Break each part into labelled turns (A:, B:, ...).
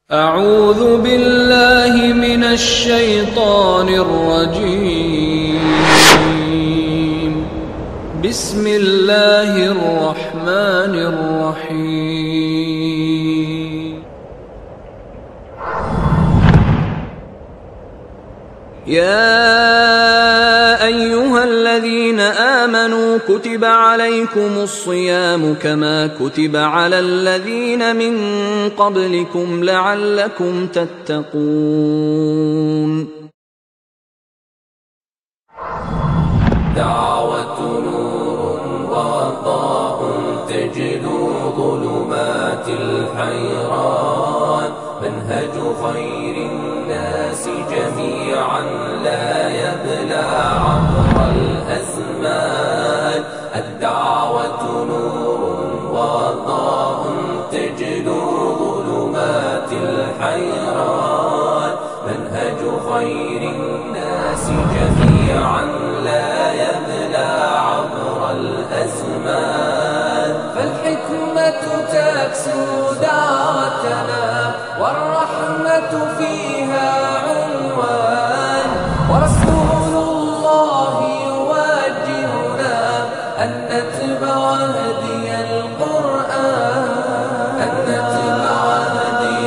A: اعوذ باللہ من الشیطان الرجیم بسم اللہ الرحمن الرحیم یا أيها الذين آمنوا كتب عليكم الصيام كما كتب على الذين من قبلكم لعلكم تتقون
B: دعوة نور وضاء تجلو ظلمات الحيران منهج خير الناس جميعا لا يبلى عبر الأزمان الدعوة نور وضاء تجلو ظلمات الحيران منهج خير الناس جميعا لا يبلى عبر الأزمان فالحكمة تكسو دعوتنا والرحمة فيها عنوان ورسول الله يوجهنا أن نتبع هدي القرآن أن نتبع هدي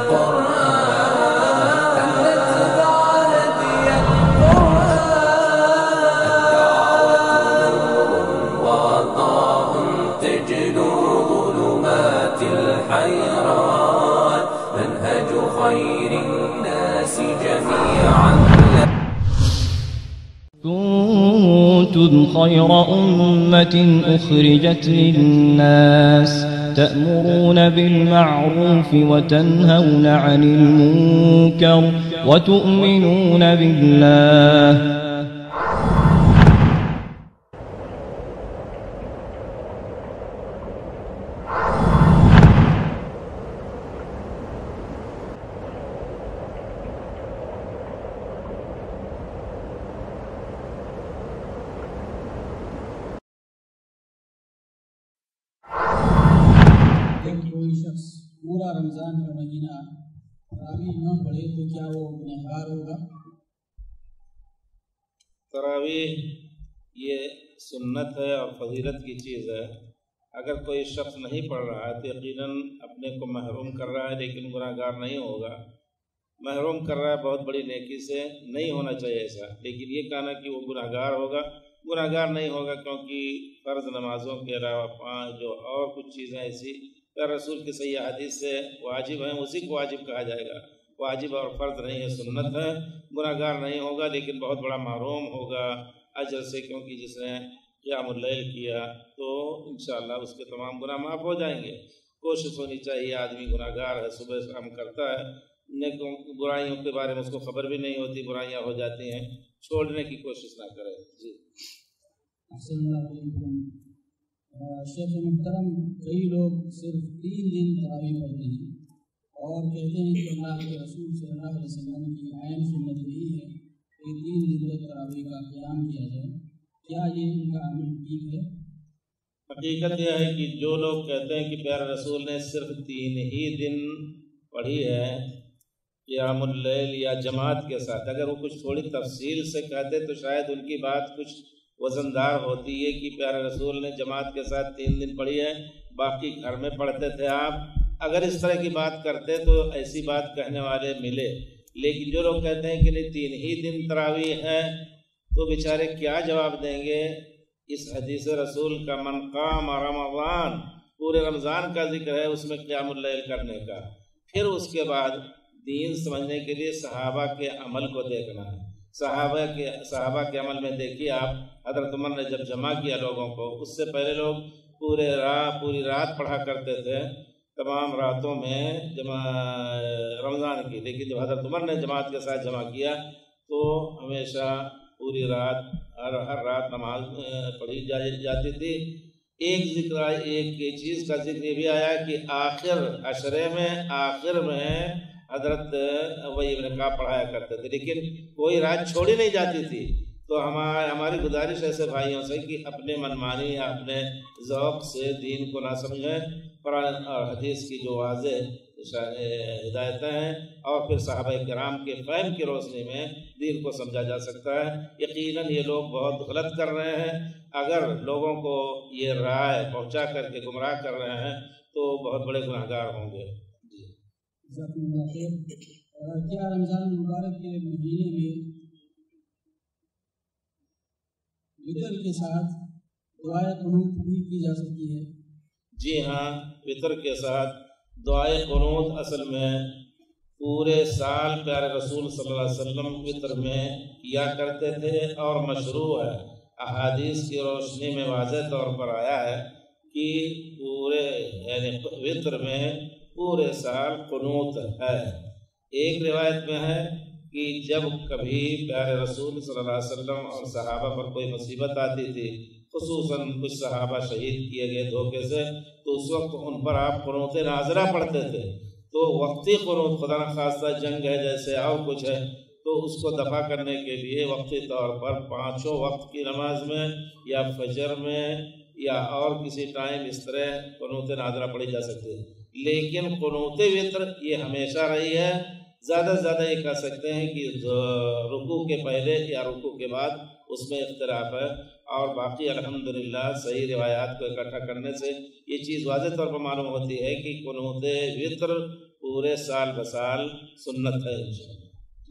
B: القرآن أن نتبع هدي القرآن الدعوة نور وضاء تجلو ظلمات الحيران منهج خير الناس جميعا
C: كنتم خير أمة أخرجت للناس تأمرون بالمعروف وتنهون عن المنكر وتؤمنون بالله
D: کوئی شخص پورا رمضان کا مہینہ تراویح نہ پڑھے تو کیا وہ گنہگار ہوگا؟
E: تراویح یہ سنت ہے اور فضیلت کی چیز ہے. اگر کوئی شخص نہیں پڑھ رہا ہے تو یقیناً اپنے کو محروم کر رہا ہے، لیکن گناہگار نہیں ہوگا. محروم کر رہا ہے بہت بڑی نیکی سے، نہیں ہونا چاہیے ایسا. لیکن یہ کہنا کہ وہ گناہگار ہوگا، گناہگار نہیں ہوگا، کیونکہ فرض نمازوں کے علاوہ جو اور کچھ چیزیں ایسی رسول کی صحیح حدیث سے واجب ہیں، اسی کو واجب کہا جائے گا. واجب اور فرض نہیں ہے، سنت ہے. گناہگار نہیں ہوگا لیکن بہت بڑا محروم ہوگا اجر سے، کیونکہ جس نے قیام اللیل کیا تو انشاءاللہ اس کے تمام گناہ معاف ہو جائیں گے. کوشش ہونی چاہیے، آدمی گناہگار ہے، صبح شام کرتا ہے، نیکوں برائیوں کے بارے میں اس کو خبر بھی نہیں ہوتی، برائیاں ہو جاتی ہیں، چھوڑنے کی کوشش نہ کرے. جی
D: السلام علیکم. شیخ محترم، کئی لوگ صرف 3 دن تراویح پڑھتے ہیں اور کہتے ہیں کہ اللہ کے رسول صلی اللہ علیہ وسلم کی عین سنت یہی ہے کہ 3 دن تک تراویح کا قیام کیا جائے. کیا یہ ان کا عمل ٹھیک ہے؟
E: حقیقت یہ ہے کہ جو لوگ کہتے ہیں کہ پیارے رسول نے صرف 3 ہی دن پڑھی ہے قیام اللیل یا جماعت کے ساتھ، اگر وہ کچھ تھوڑی تفصیل سے کہتے تو شاید ان کی بات کچھ وزندار ہوتی ہے کہ پیارے رسول نے جماعت کے ساتھ 3 دن پڑھی ہے، باقی گھر میں پڑھتے تھے آپ. اگر اس طرح کی بات کرتے تو ایسی بات کہنے والے ملے. لیکن جو لوگ کہتے ہیں کہ نہیں 3 ہی دن تراویح ہے تو بیچارے کیا جواب دیں گے اس حدیث رسول کا؟ من قام رمضان، پورے رمضان کا ذکر ہے اس میں قیام اللیل کرنے کا. پھر اس کے بعد دین سمجھنے کے لیے صحابہ کے عمل کو دیکھنا ہے. صحابہ کے عمل میں دیکھیے آپ، حضرت عمر نے جب جمع کیا لوگوں کو، اس سے پہلے لوگ پوری رات پڑھا کرتے تھے، تمام راتوں میں رمضان کی. لیکن جب حضرت عمر نے جماعت کے ساتھ جمع کیا تو ہمیشہ پوری رات ہر رات نماز پڑھی جاتی تھی. ایک چیز کا ذکر یہ بھی آیا کہ آخر عشرے میں حضرت ابی بن کعب پڑھایا کرتے تھے، لیکن کوئی رات چھوڑی نہیں جاتی تھی. تو ہماری گزارش ایسے بھائیوں سے کہ اپنے منمانی یا اپنے ذوق سے دین کو نہ سمجھیں. قرآن اور حدیث کی جو واضح ہدایتیں ہیں، اور پھر صحابہ کرام کے فہم کی روشنی میں دین کو سمجھا جا سکتا ہے۔ یقیناً یہ لوگ بہت غلط کر رہے ہیں، اگر لوگوں کو یہ رائے پہنچا کر کے گمراہ کر رہے ہیں تو بہت بڑے گناہ گار ہوں گے۔
D: کیا رمضان مبارک کے مہینے میں وطر کے ساتھ دعائے قنوت بھی کی جا سکتی ہے؟
E: جی ہاں، وطر کے ساتھ دعائے قنوت اصل میں پورے سال پیارے رسول صلی اللہ علیہ وسلم وطر میں کیا کرتے تھے اور مشروع ہے، احادیث کی روشنی میں واضح طور پر آیا ہے کہ پورے یعنی وطر میں پورے سال قنوت ہے۔ ایک روایت میں ہے کہ جب کبھی پیارے رسول صلی اللہ علیہ وسلم اور صحابہ پر کوئی مصیبت آتی تھی، خصوصاً کچھ صحابہ شہید کیے گئے دھوکے سے، تو اس وقت ان پر آپ قنوت ناظرہ پڑھتے تھے۔ تو وقتی قنوت، خدا نخواستہ جنگ ہے جیسے اور کچھ ہے، تو اس کو دفع کرنے کے لیے وقتی طور پر 5 وقت کی نماز میں یا فجر میں یا اور کسی ٹائم اس طرح قنوت ناظرہ پڑھی جا سکتی ہے۔ لیکن قنوت وطر یہ ہمیشہ رہی ہے۔ زیادہ سے زیادہ یہ کہہ سکتے ہیں کہ رکوع کے پہلے یا رکوع کے بعد اس میں اختلاف ہے، اور باقی الحمدللہ صحیح روایات کو اکٹھا کرنے سے یہ چیز واضح طور پر معلوم ہوتی ہے کہ قنوت وطر پورے سال بسال سنت ہے انشاءاللہ۔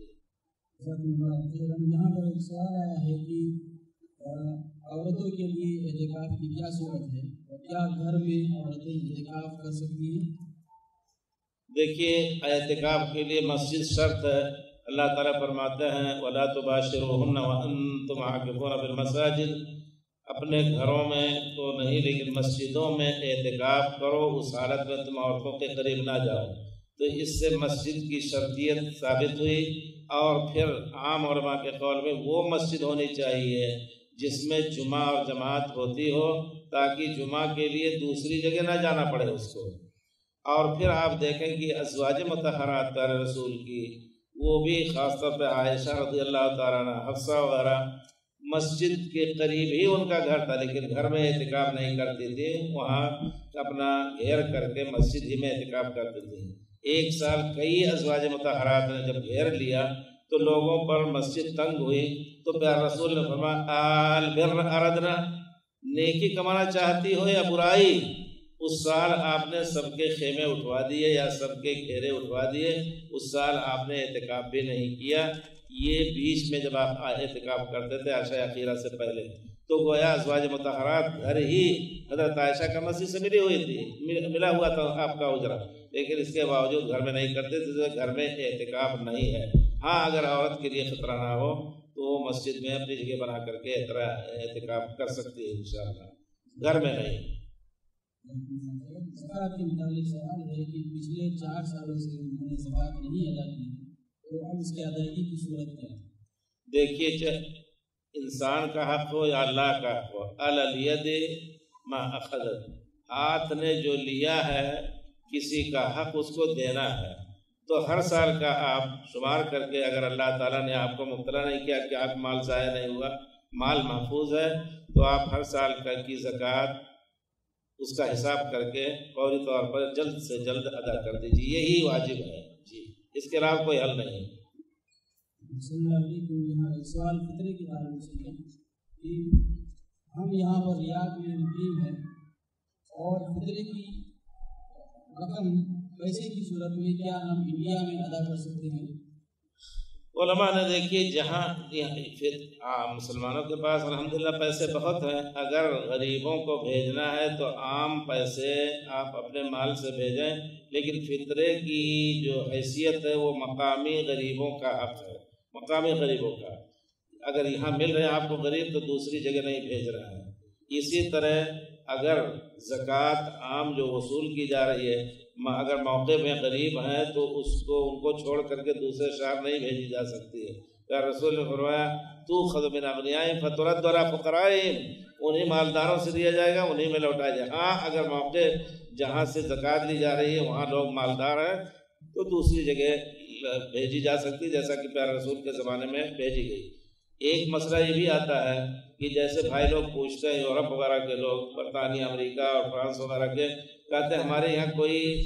D: یہاں پر ایک سوال آیا ہے کہ عورتوں کے لیے اعتکاف کی کیا صورت ہے، اور کیا گھر میں عورتیں اعتکاف کر سکتی ہیں؟
E: دیکھیے، اعتکاف کے لیے مسجد شرط ہے۔ اللہ تعالیٰ فرماتے ہیں وَلَا تُبَاشِرُوهُنَّ وَأَنْتُمْ عَاكِفُونَ فِي الْمَسَاجِدِ، اپنے گھروں میں تو نہیں لیکن مسجدوں میں اعتکاف کرو، اس حالت میں تم عورتوں کے قریب نہ جاؤ۔ تو اس سے مسجد کی شرطیت ثابت ہوئی، اور پھر عام علماء کے قول میں وہ مسجد ہونی چاہیے جس میں جمعہ اور جماعت ہوتی ہو، تاکہ جمعہ کے لیے دوسری جگہ نہ جانا پڑے اس کو۔ اور پھر آپ دیکھیں کہ ازواج مطہرات پیارے رسول کی، وہ بھی خاص طور پہ عائشہ رضی اللہ تعالیٰ عنہ، حفصہ وغیرہ، مسجد کے قریب ہی ان کا گھر تھا، لیکن گھر میں اعتکاف نہیں کرتی تھی، وہاں اپنا گھیر کر کے مسجد ہی میں اعتکاف کرتی تھی۔ ایک سال کئی ازواج مطہرات نے جب گھیر لیا تو لوگوں پر مسجد تنگ ہوئی، تو پیارے رسول نے فرمایا البر اردنا، نیکی کمانا چاہتی ہو یا برائی؟ اس سال آپ نے سب کے خیمے اٹھوا دیے یا سب کے گھیرے اٹھوا دیے، اس سال آپ نے اعتکاف بھی نہیں کیا۔ یہ بیچ میں جب آپ اعتکاف کرتے تھے عشاء اخیرہ سے پہلے، تو گویا ازواج مطہرات گھر ہی حضرت عائشہ کا مسجد سے ملی ہوئی تھی، ملا ہوا تھا آپ کا اجرا، لیکن اس کے باوجود گھر میں نہیں کرتے تھے، گھر میں اعتکاف نہیں ہے۔ ہاں، اگر عورت کے لیے خطرہ نہ ہو تو وہ مسجد میں اپنی جگہ بنا کر کے اعتکاف کر سکتی ہے انشاءاللہ، گھر میں نہیں۔
D: زکوٰۃ کے متعلق سوال ہے کہ پچھلے 4 سالوں سے انہوں نے زکوٰۃ نہیں ادا کی، تو اب اس کی ادائیگی کی صورت کیا ہے؟
E: دیکھیے، چاہے انسان کا حق ہو یا اللہ کا حق ہو، علی الید ما اخذت، ہاتھ نے جو لیا ہے کسی کا حق اس کو دینا ہے۔ تو ہر سال کا آپ شمار کر کے، اگر اللہ تعالیٰ نے آپ کو مبتلا نہیں کیا کہ آپ مال ضائع نہیں ہوا، مال محفوظ ہے، تو آپ ہر سال کی زکوٰۃ اس کا حساب کر کے فوری طور پر جلد سے جلد ادا کر دیجیے، یہی واجب ہے جی، اس کے علاوہ کوئی حل نہیں۔
D: السلام علیکم، یہاں ایک سوال فطرے کے تعلق سے ہے کہ ہم یہاں پر ریاض میں مقیم ہیں، اور فطرے کی رقم پیسے کی صورت میں کیا ہم انڈیا میں ادا کر سکتے ہیں؟
E: علماء نے دیکھیے، جہاں مسلمانوں کے پاس الحمدللہ پیسے بہت ہیں، اگر غریبوں کو بھیجنا ہے تو عام پیسے آپ اپنے مال سے بھیجیں، لیکن فطرے کی جو حیثیت ہے وہ مقامی غریبوں کا حق ہے، مقامی غریبوں کا۔ اگر یہاں مل رہے ہیں آپ کو غریب تو دوسری جگہ نہیں بھیج رہے ہیں۔ اسی طرح اگر زکوٰۃ عام جو وصول کی جا رہی ہے، اگر موقع میں غریب ہیں تو ان کو چھوڑ کر کے دوسرے شہر نہیں بھیجی جا سکتی ہے۔ کہ رسول نے فرمایا تؤخذ من اغنیائہم فترد علی فقرائہم، انہیں مالداروں سے دیا جائے گا، انہیں میں لوٹایا جائے گا۔ ہاں، اگر موقع جہاں سے زکوٰۃ لی جا رہی ہے وہاں لوگ مالدار ہیں تو دوسری جگہ بھیجی جا سکتی ہے، جیسا کہ پیارے رسول کے زمانے میں بھیجی گئی۔ ایک مسئلہ یہ بھی آتا ہے کہ جیسے بھائی لوگ پوچھتے ہیں، یورپ وغیرہ کے لوگ، برطانیہ، امریکہ اور فرانس وغیرہ کے، کہتے ہیں ہمارے یہاں کوئی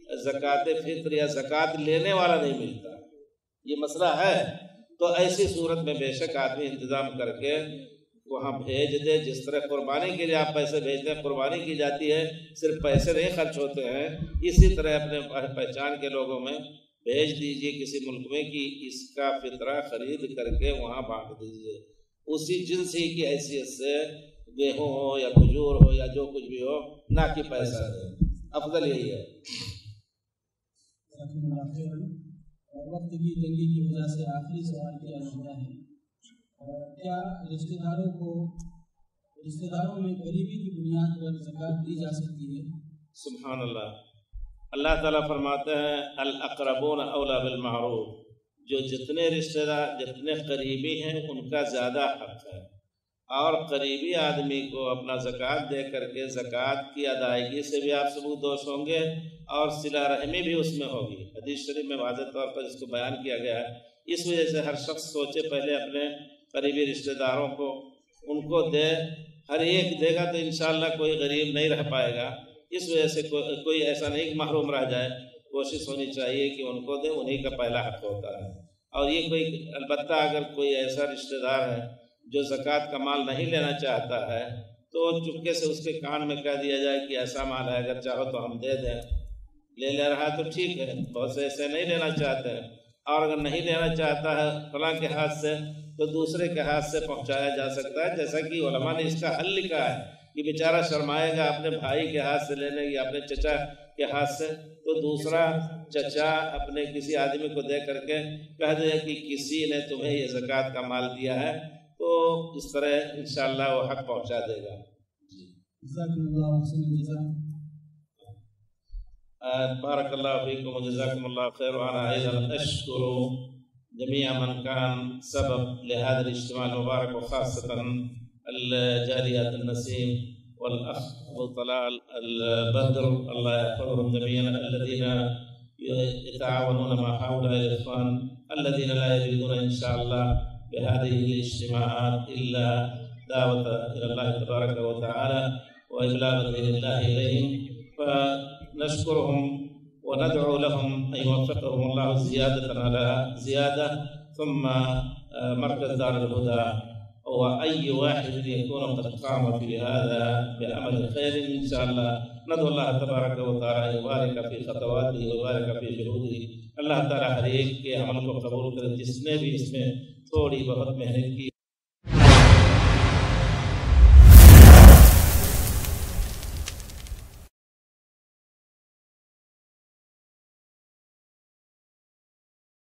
E: زکوٰۃ فطر یا زکوٰۃ لینے والا نہیں ملتا، یہ مسئلہ ہے، تو ایسی صورت میں بے شک آدمی انتظام کر کے وہاں بھیج دے۔ جس طرح قربانی کے لیے آپ پیسے بھیجتے ہیں، قربانی کی جاتی ہے، صرف پیسے نہیں خرچ ہوتے ہیں، اسی طرح اپنے پہچان کے لوگوں میں بھیج دیجئے کسی ملک میں کہ اس کا فطرہ خرید کر کے وہاں بانٹ دیجئے، اسی جنس ہی کی حیثیت سے، گیہوں ہو یا کھجور ہو یا جو کچھ بھی ہو، نہ کہ پیسہ دے، افضل یہی ہے۔
D: وقت کی تنگی کی وجہ سے آخری سوال کیا جاتا ہے، کیا رشتہ داروں میں قریبی کی بنیاد پر زکوٰۃ دی جا سکتی ہے؟
E: سبحان اللہ، اللہ تعالیٰ فرماتے ہیں الاقربون اولیٰ بالمعروف، جو جتنے رشتہ دار جتنے قریبی ہیں ان کا زیادہ حق ہے، اور قریبی آدمی کو اپنا زکوٰۃ دے کر کے زکوٰۃ کی ادائیگی سے بھی آپ ثبوتدوش ہوں گے اور صلہ رحمی بھی اس میں ہوگی۔ حدیث شریف میں واضح طور پر اس کو بیان کیا گیا ہے۔ اس وجہ سے ہر شخص سوچے پہلے اپنے قریبی رشتہ داروں کو، ان کو دے، ہر ایک دے گا تو انشاءاللہ کوئی غریب نہیں رہ پائے گا، اس وجہ سے کوئی ایسا نہیں کہ محروم رہ جائے، کوشش ہونی چاہیے کہ ان کو دے، انہی کا پہلا حق ہوتا ہے۔ اور یہ کوئی البتہ اگر کوئی ایسا رشتہ دار ہے جو زکوٰۃ کا مال نہیں لینا چاہتا ہے تو چپکے سے اس کے کان میں کہہ دیا جائے کہ ایسا مال ہے، اگر چاہو تو ہم دے دیں، لے رہا تو ٹھیک ہے، بہت سے ایسے نہیں لینا چاہتے ہیں، اور اگر نہیں لینا چاہتا ہے فلاں کے ہاتھ سے تو دوسرے کے ہاتھ سے پہنچایا جا سکتا ہے، جیسا کہ علماء نے اس کا حل لکھا ہے کہ بیچارہ شرمائے گا اپنے بھائی کے ہاتھ سے لینے یا اپنے چچا کے ہاتھ سے، تو دوسرا چچا اپنے کسی آدمی کو دے کر کے کہہ دے کہ کسی نے تمہیں یہ زکوٰۃ کا مال دیا ہے، تو اس طرح انشاءاللہ وہ حق پہنچا دے گا۔ بارک اللہ فیکم وجزاکم اللہ خیر، وانا ایضا اشکر جميع من كان سبب لهذا الاجتماع المبارك، وخاصة الجاليات النسيم والأخ أبو طلال البدر، الله يحفظهم جميعا، الذين يتعاونون مع هؤلاء الإخوان الذين لا يريدون إن شاء الله بهذه الاجتماعات إلا دعوة إلى الله تبارك وتعالى وإبلاغ دين الله إليهم، فنشكرهم وندعو لهم أن يوفقهم الله زيادة على زيادة، ثم مركز دار الهدى وأي واحد يكون قد قام في هذا بعمل خير إن شاء الله، ندعو الله تبارك وتعالى يبارك في خطواته ويبارك في جهوده، اللہ تعالیٰ ہر ایک کے عمل کو قبول کرے، جس نے بھی اس میں تھوڑی بہت محنت کی